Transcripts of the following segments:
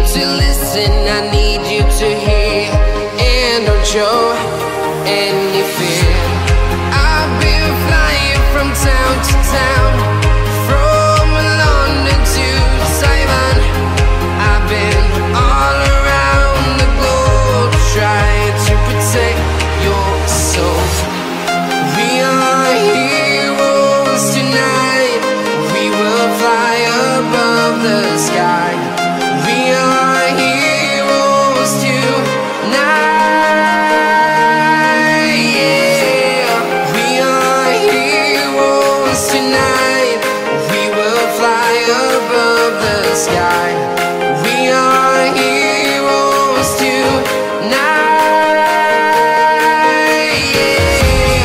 to listen, I need you to hear, and don't show any fear. I've been flying from town to town, from London to Taiwan. I've been all around the globe, trying to protect your soul. We are heroes tonight, we will fly above the sky. We are heroes tonight, yeah. We are heroes tonight, we will fly above the sky. We are heroes tonight, yeah.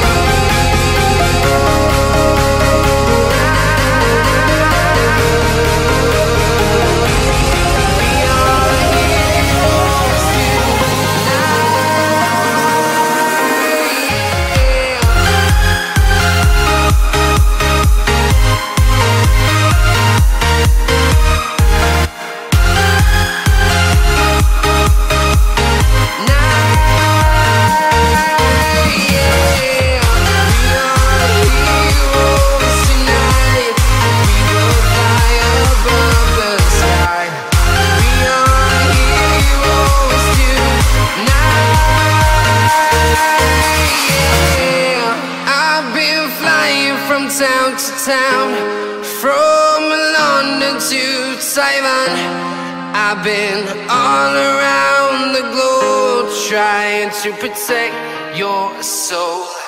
From town to town, from London to Taiwan. I've been all around the globe, trying to protect your soul.